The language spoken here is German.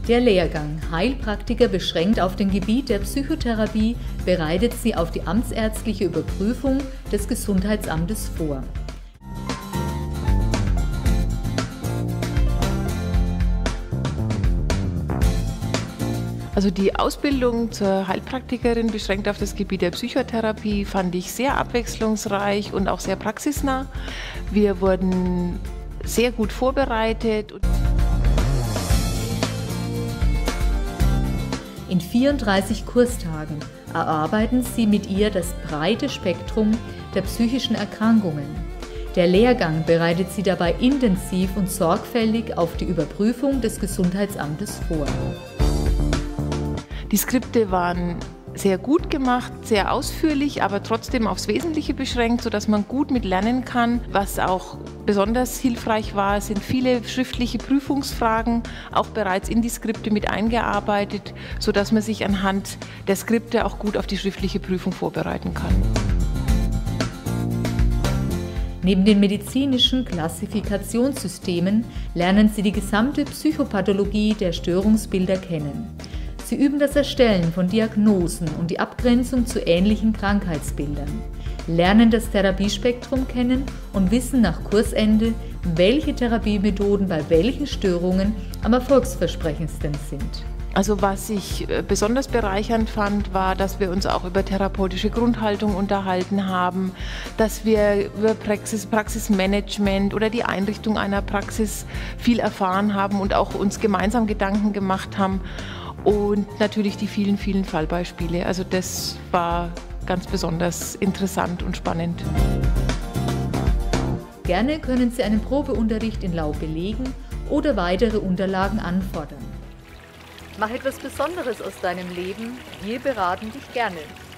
Der Lehrgang Heilpraktiker beschränkt auf dem Gebiet der Psychotherapie bereitet Sie auf die amtsärztliche Überprüfung des Gesundheitsamtes vor. Also die Ausbildung zur Heilpraktikerin beschränkt auf das Gebiet der Psychotherapie fand ich sehr abwechslungsreich und auch sehr praxisnah. Wir wurden sehr gut vorbereitet. In 34 Kurstagen erarbeiten Sie mit ihr das breite Spektrum der psychischen Erkrankungen. Der Lehrgang bereitet Sie dabei intensiv und sorgfältig auf die Überprüfung des Gesundheitsamtes vor. Die Skripte waren sehr gut gemacht, sehr ausführlich, aber trotzdem aufs Wesentliche beschränkt, sodass man gut mit lernen kann. Was auch besonders hilfreich war, sind viele schriftliche Prüfungsfragen auch bereits in die Skripte mit eingearbeitet, sodass man sich anhand der Skripte auch gut auf die schriftliche Prüfung vorbereiten kann. Neben den medizinischen Klassifikationssystemen lernen Sie die gesamte Psychopathologie der Störungsbilder kennen. Sie üben das Erstellen von Diagnosen und die Abgrenzung zu ähnlichen Krankheitsbildern, lernen das Therapiespektrum kennen und wissen nach Kursende, welche Therapiemethoden bei welchen Störungen am erfolgsversprechendsten sind. Also was ich besonders bereichernd fand, war, dass wir uns auch über therapeutische Grundhaltung unterhalten haben, dass wir über Praxismanagement oder die Einrichtung einer Praxis viel erfahren haben und auch uns gemeinsam Gedanken gemacht haben. Und natürlich die vielen, vielen Fallbeispiele. Also das war ganz besonders interessant und spannend. Gerne können Sie einen Probeunterricht in Lau belegen oder weitere Unterlagen anfordern. Mach etwas Besonderes aus deinem Leben, wir beraten dich gerne.